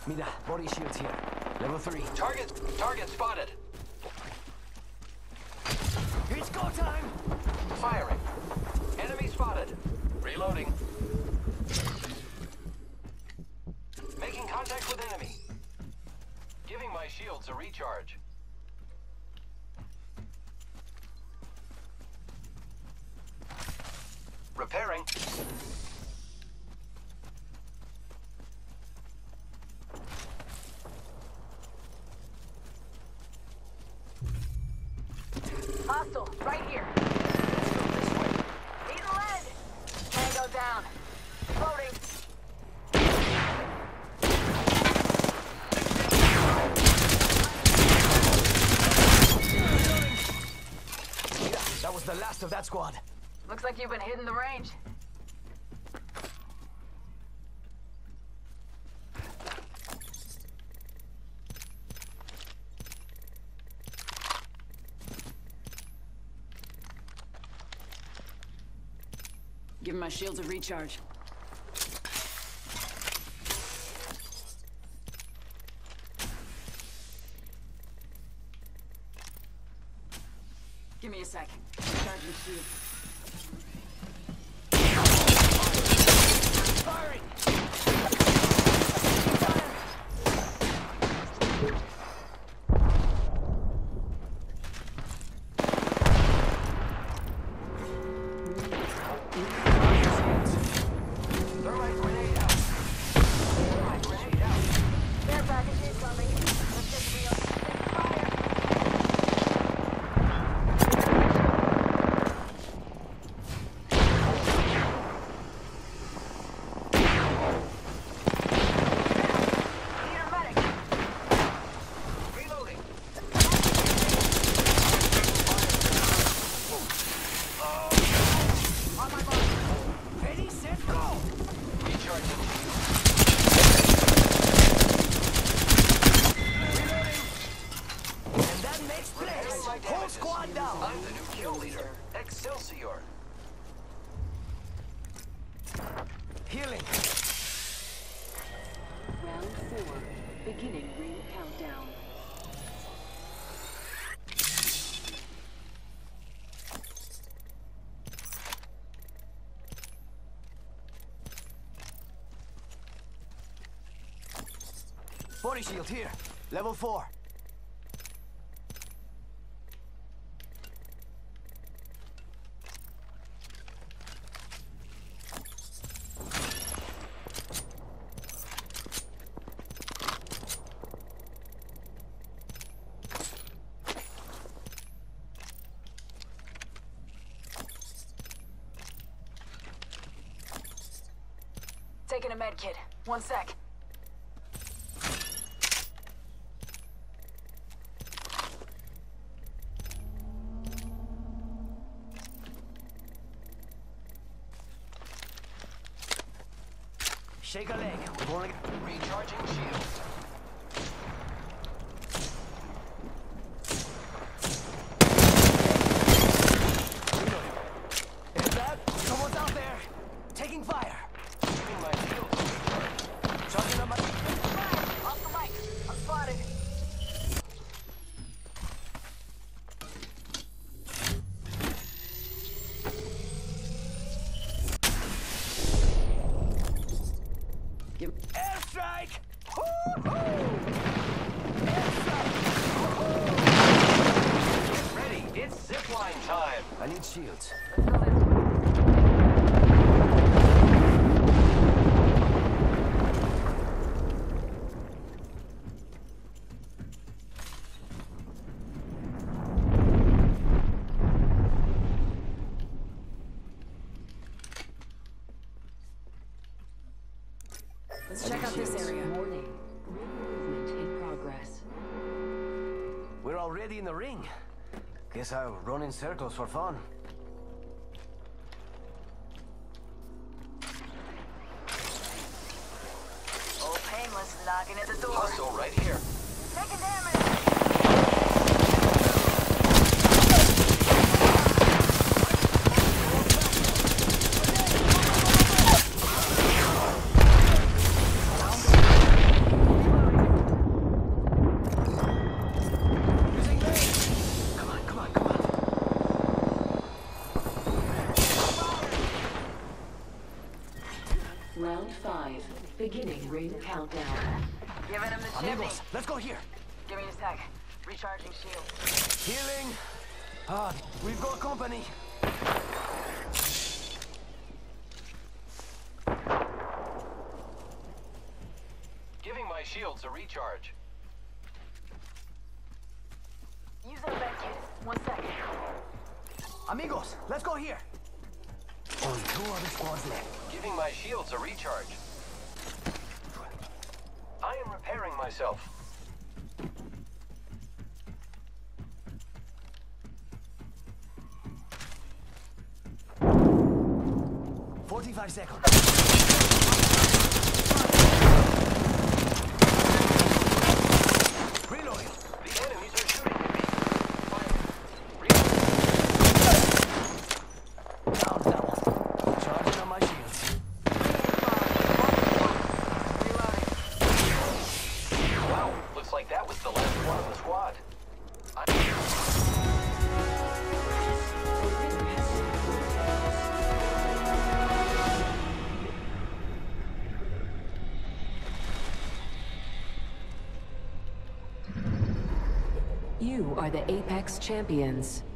Mira, body shields here. Level 3. Target spotted. It's go time! Firing. Enemy spotted. Reloading. Making contact with enemy. Giving my shields a recharge. Repairing. Hostile, right here. Let's go this way. Need lead. Tango down. Floating. Yeah, that was the last of that squad. Looks like you've been hitting the range. Give my shields a recharge. Give me a sec. Charging shield. Firing! Thermite grenade out. Thermite grenade out. Their package is coming. Let's get to be on fire. Need a medic. Reloading. On my mark. Ready, set, go! Recharging. And that makes place. Whole squad down. I'm the new kill leader. Excelsior. Healing. Round 4. Beginning ring countdown. Body shield here. Level 4. Taking a med kit. 1 sec. Shake a leg. We're going to Recharging shields. Is that? Someone's out there. Taking fire. Giving my shields a recharge. Charging on my... Off the mic. I'm spotted. Give Airstrike! Woo-hoo! Airstrike! Get ready. It's zipline time. I need shields. Let's go this way. Let's check out this area. Warning. Ring movement in progress. We're already in the ring. Guess I'll run in circles for fun. Old Painless knocking at the door. Hostile right here. Taking damage. Beginning ring countdown. Giving him the shimmy. Amigos, let's go here. Give me a sec. Recharging shield. Healing. Ah, we've got company. Giving my shields a recharge. Using a med kit. 1 second. Amigos, let's go here. Only 2 other squads left. Giving my shields a recharge. I am repairing myself. "45 seconds. Reloading. The enemies are shooting at me. Down, fellas. Charging on my shields. Wow, looks like that was the last one of the squad. You are the Apex Champions.